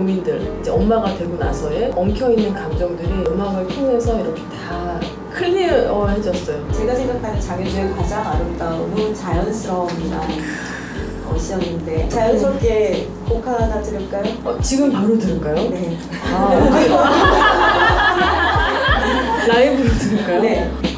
고민들, 이제 엄마가 되고 나서의 엉켜있는 감정들이 음악을 통해서 이렇게 다 클리어해졌어요. 제가 생각하는 장현 중에 가장 아름다움은 자연스러움이라는 것이었는데 자연스럽게 곡 하나 들을까요? 지금 바로 들을까요? 네. 라이브로 들을까요? 네.